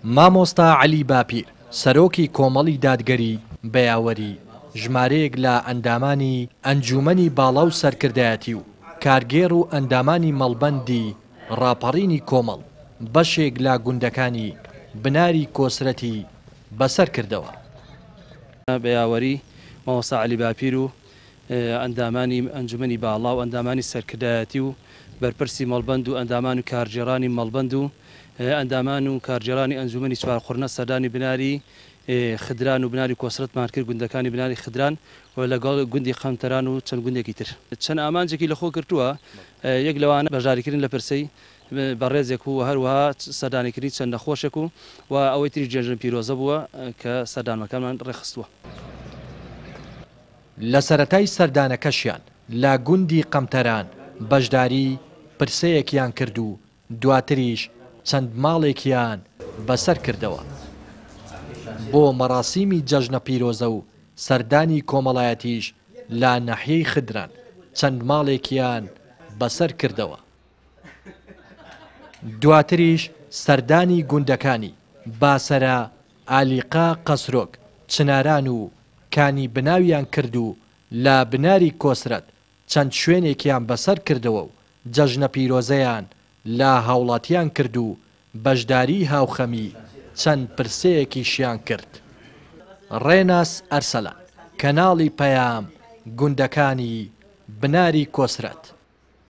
مامۆستا عەلی باپیر سەرۆکی کۆمەڵی دادگەری بەیاوەری ژمارەیەک لە ئەندامانی ئەنجومەنی باڵا و سەرکردایەتی و کارگێڕ و ئەندامانی مەڵبەندی ڕاپەڕینی کۆمەڵ بەشێک لە گوندەکانی بناری کۆسرەتی بەسەر کردەوە. بەیاوەری مامۆستا عەلی باپیر و ئەندامانی ئەنجومەنی باڵا و ئەندامانی سەرکردایەتی و بەرپرسی مەڵبەند و ئەندامان و کارجێڕانی مەڵبەند و ئەندامان و کارجێڕانی ئەنجومەنی چوارخوڕنە سەردانی بناری خدران و بناری کۆسرەتمان کرد گوندەکانی بناری خدران و لەگەڵ گوندی خەمتەران و چەند گوندێکی تر. چەند ئامانجێکی لەخۆ کردووە، یەک لەوانە بەژاریکردن لە پرسەی بەڕێزێک و هەروەها سەردانیکردنی چەند نەخۆشێک و ئەوەی تری جێژن پیرۆزە بووە کە سەردانەکانمان ڕێخستووە. لە سەرەتای سەردانەکەشیان لە گوندی قەمتەران بەشداری پرسەیەکیان کرد و دواتریش چەند ماڵێکیان بەسەر کردەوە. بۆ مەراسیمی جەژنە پیرۆزە و سەردانی کۆمەڵایەتیش لە ناحیەی خدران چەند ماڵێکیان بەسەر کردەوە. دواتریش سەردانی گوندەکانی باسەرە، ئالیقا، قەسرۆک، چناران و کانی بناویان کرد و لە بناری کۆسرەت چەند شوێنێکیان بەسەر کردەوە و جەژنە پیرۆزەیان لە هاوڵاتیان کرد و بەشداری هاوخەمی چەند پرسەیەکیشیان کرد. ڕێناس ئەرسەلان، کەناڵی پەیام، گوندەکانی بناری کۆسرەت.